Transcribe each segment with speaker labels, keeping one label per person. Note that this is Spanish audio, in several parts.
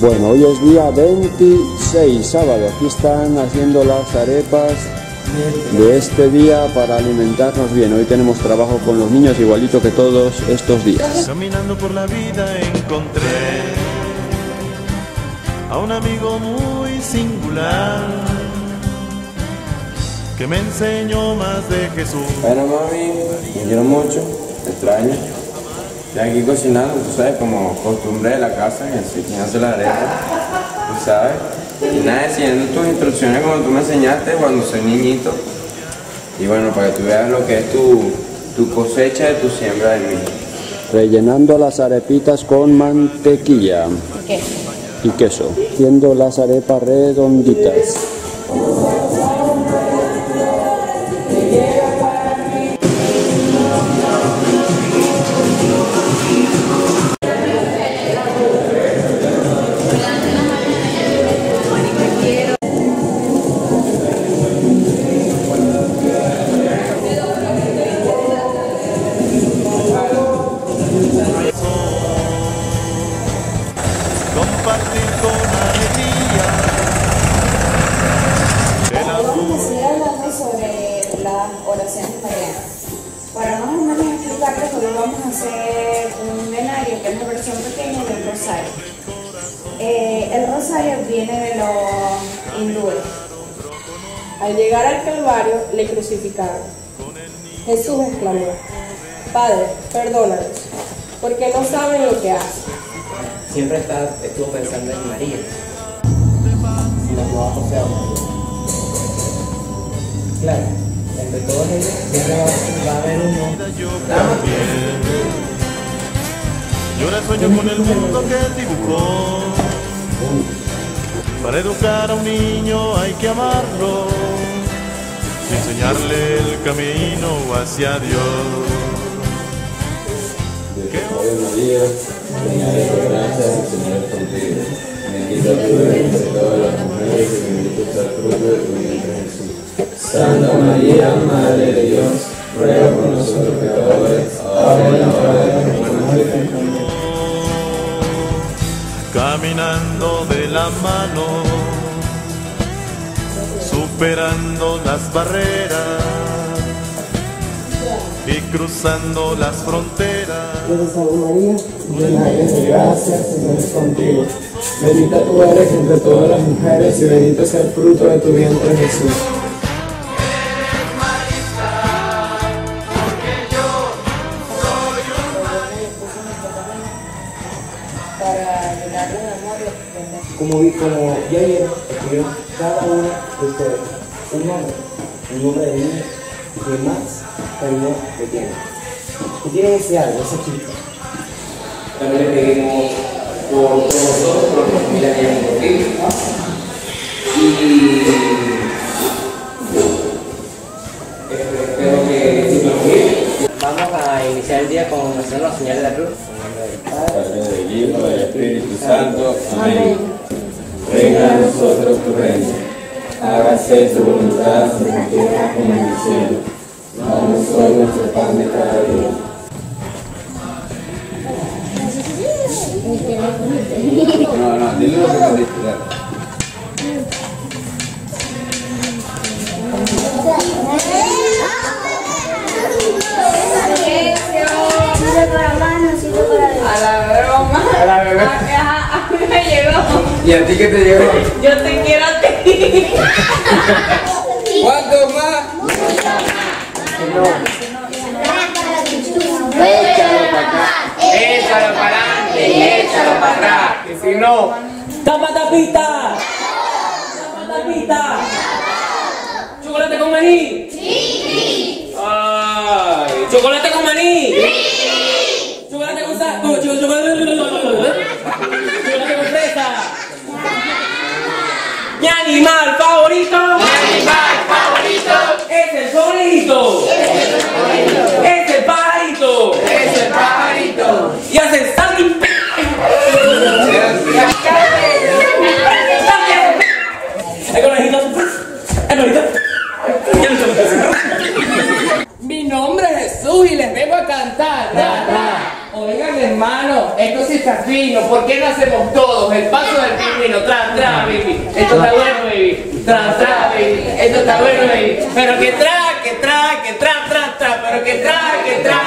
Speaker 1: Bueno, hoy es día 26, sábado. Aquí están haciendo las arepas de este día para alimentarnos bien. Hoy tenemos trabajo con los niños igualito que todos estos días.
Speaker 2: Caminando por la vida encontré a un amigo muy singular que me enseñó más de Jesús.
Speaker 3: Bueno, mami, te quiero mucho, te extraño. Estoy aquí cocinando, tú sabes, como costumbre de la casa, y así quien hace la arepa, tú sabes. Y nada, siguiendo tus instrucciones como tú me enseñaste cuando soy niñito. Y bueno, para que tú veas lo que es tu cosecha de tu siembra de mí.
Speaker 1: Rellenando las arepitas con mantequilla y queso. Haciendo las arepas redonditas.
Speaker 2: Compartir con alegría.
Speaker 4: Vamos a seguir hablando sobre las oraciones marianas. Para más o menos explicarte, solo vamos a hacer un denario, que es la versión pequeña del rosario. El rosario viene de los hindúes.
Speaker 5: Al llegar al Calvario, le crucificaron. Jesús exclamó: Padre, perdónalos, porque no saben lo que hacen.
Speaker 6: Siempre estuvo pensando en María. Si nos va a José. Claro, entre todos ellos siempre va a haber uno.
Speaker 2: Yo ahora sueño con el mundo que él dibujó. Para educar a un niño hay que amarlo, enseñarle el camino hacia Dios.
Speaker 3: María, llena de gracia, el Señor es contigo. Bendita tú eres entre todas las mujeres y bendito es el fruto de tu vientre Jesús. Santa María, Madre de Dios, ruega por nosotros pecadores, ahora y en la hora de nuestra muerte.
Speaker 2: Caminando de la mano, superando las barreras y cruzando las fronteras.
Speaker 7: Dios salve María, llena eres de gracia, el Señor es contigo. Bendita tú eres entre todas las mujeres y bendito es el fruto de tu vientre Jesús.
Speaker 4: Para llenarle de amor y ofrenda.
Speaker 6: Como ya vieron, escribieron cada uno de ustedes un nombre de niño que más cariño que tienen. ¿Qué quieren ese algo, esa chica? También le pedimos por todos nosotros, por nuestra familia que hemos contigo. Y espero que se lo bien. Vamos a iniciar el día con hacer la señal de la cruz.
Speaker 3: Padre del Hijo y del Espíritu Santo. Amén. Venga a nosotros tu reino. Hágase tu voluntad en la tierra como en el cielo. Danos hoy nuestro pan de cada día. No, dile lo que me dice.
Speaker 4: A la broma.
Speaker 3: A la bebé.
Speaker 4: A mí me llegó.
Speaker 3: ¿Y a ti qué te llegó?
Speaker 4: Yo te quiero a ti.
Speaker 3: ¿Cuánto más?
Speaker 8: Échalo para adelante y échalo para atrás. Y si no,
Speaker 6: ¡Tapa tapita! ¡Tapa tapita! ¿Chocolate con maní? ¡Sí! ¡Ay! ¿Chocolate con maní? ¡Sí! ¿Chocolate con sal? ¿Chocolate con fresa? ¡Mi animal favorito!
Speaker 8: mi animal favorito
Speaker 6: ¡Es el conejito! ¡Es el pajarito!
Speaker 8: es el pajarito.
Speaker 6: ¡Y hace salty! El conejito. El conejito.
Speaker 5: Mi nombre es Jesús y les vengo a cantar.
Speaker 8: Oigan, hermano, esto sí está fino. ¿Por qué no hacemos todos el paso del pingüino? Tra, tra, baby. Esto está bueno, baby. Tra, tra, baby. Esto está bueno, baby. Pero que tra, pero que tra.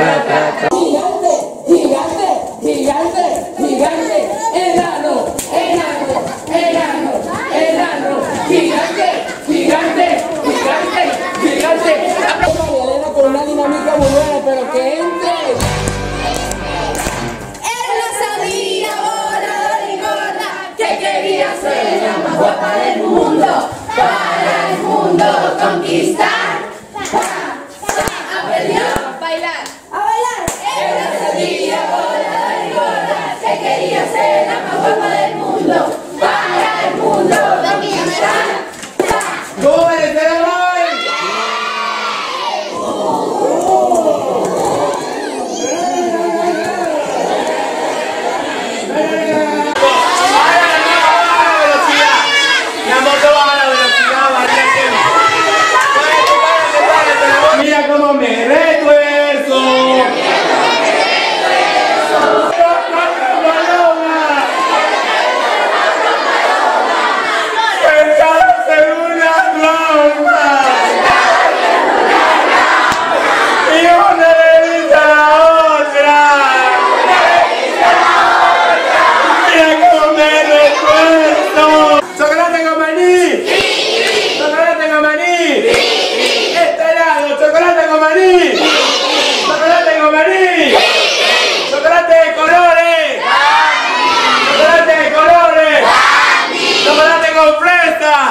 Speaker 8: Gigante, enano, gigante. Elena con una dinámica muy buena, pero que entre.
Speaker 9: Ser la más guapa del mundo, para el mundo conquistar. Aprendió a bailar. Era una sabía volar y gorda, que quería ser la más guapa del mundo, para el mundo conquistar.
Speaker 8: ¿Cómo eres el hoy? Mira cómo me retuerzo. Pensándose una pluma. Y una le dice a la otra. Mira cómo me retuerzo. ¡Chocolate con maní! ¡Chocolate con maní! ¡Chocolate con maní! ¡Chocolate con maní! ¡Chocolate de colores! ¡Chocolate de colores! ¡Chocolate con fresa!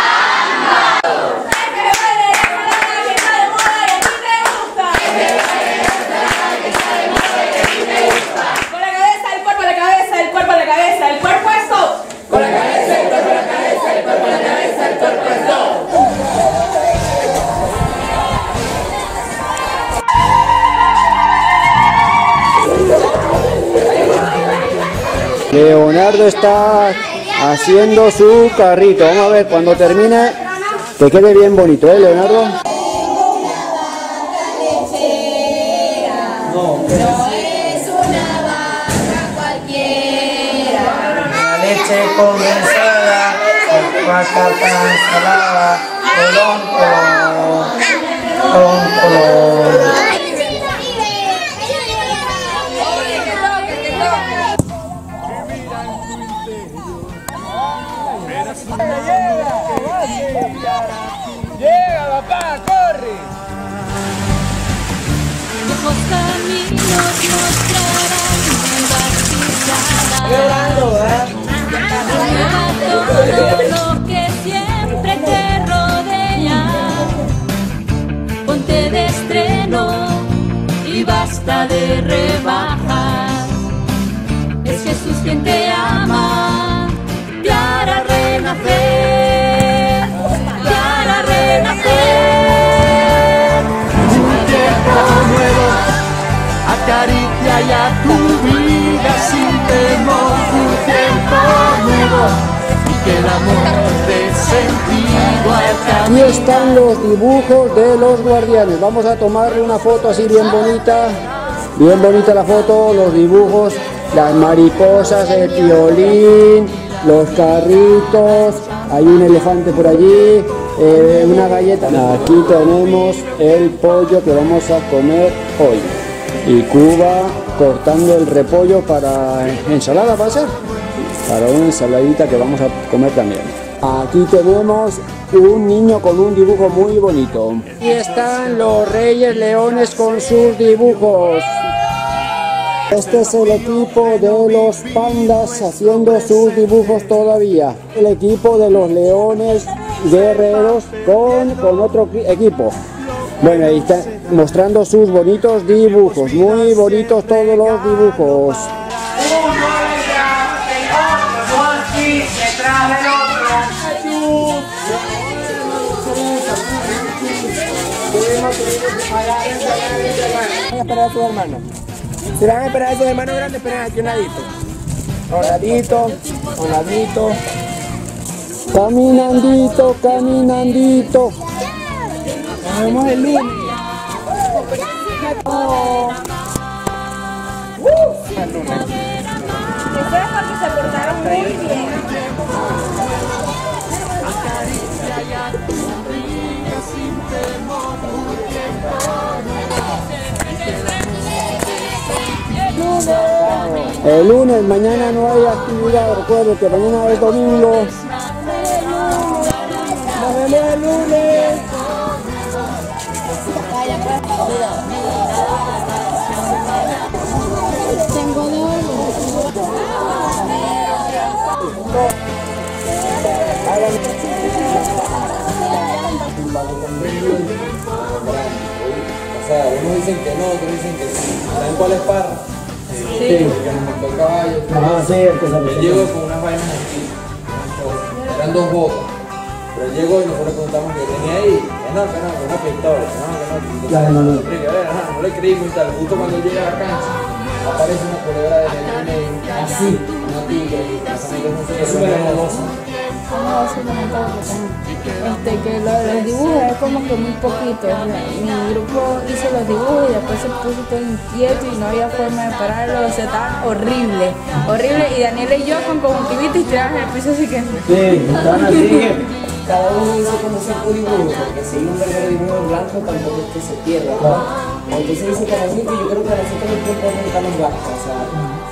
Speaker 5: Con la cabeza, el cuerpo, la cabeza, el cuerpo, la cabeza, el cuerpo es todo.
Speaker 8: Con la cabeza, el cuerpo, la cabeza, el cuerpo, la cabeza, el cuerpo es todo.
Speaker 1: Leonardo está haciendo su carrito. Vamos a ver cuando termine que quede bien bonito, ¿eh, Leonardo?
Speaker 9: No es una vaca cualquiera.
Speaker 7: La leche condensada, patata ensalada, colón.
Speaker 8: Llega, papá, corre.
Speaker 9: Los caminos mostrarán nuevas pisadas. Todo lo que siempre te rodea. Ponte de estreno y basta de rebajas. Es Jesús quien te ama, te hará renacer.
Speaker 2: Acaricia ya tu vida sin temor, un tiempo nuevo y que el amor dé sentido al camino.
Speaker 1: Aquí están los dibujos de los guardianes. Vamos a tomarle una foto así bien bonita la foto, los dibujos, las mariposas, el violín, los carritos, hay un elefante por allí, una galleta. Aquí tenemos el pollo que vamos a comer hoy. Y Cuba cortando el repollo para ensalada, ¿va a ser? Para una ensaladita que vamos a comer también. Aquí tenemos un niño con un dibujo muy bonito. Aquí están los Reyes Leones con sus dibujos. Este es el equipo de los pandas haciendo sus dibujos todavía. El equipo de los leones guerreros con otro equipo. Bueno, ahí está mostrando sus bonitos dibujos, muy bonitos todos los dibujos.
Speaker 7: Esperar a sus hermanos. Si van a esperar a sus hermanos grandes, esperen aquí un ladito. Un ladito.
Speaker 1: Caminandito, caminandito.
Speaker 7: Nos vemos el lunes.
Speaker 1: El lunes, mañana no hay actividad, recuerden que mañana es domingo. Nos vemos el lunes.
Speaker 3: O sea, unos dicen que no, otros dicen que sí. ¿Saben cuál es Parra?
Speaker 1: Sí.
Speaker 3: Que nos montó el caballo.
Speaker 7: Ah, sí, el que
Speaker 3: Él
Speaker 7: salió.
Speaker 3: llegó con unas vainas aquí. Eran 2 botas. Pero él llegó y nosotros le preguntamos qué tenía ahí. Que no, una pistola.
Speaker 7: La de Manuel.
Speaker 3: No le creímos y tal. Justo cuando él llega a la cancha, aparece una culebra de Nelly así, una tigre. Eso me lo gozo.
Speaker 10: Que los dibujos es como que muy poquito. Mi grupo hizo los dibujos y después se puso todo inquieto y no había forma de pararlo. O sea, estaba horrible, horrible. Y Daniela y yo con conjuntivitis tiraban en el piso así que...
Speaker 7: Sí, estaban así.
Speaker 6: Cada uno hizo como 5 dibujos, porque si hay un verdadero dibujo blanco tampoco es que se pierda, ¿no? Entonces hice como 5 y yo creo que a nosotros el tiempo nunca nos basta, o sea,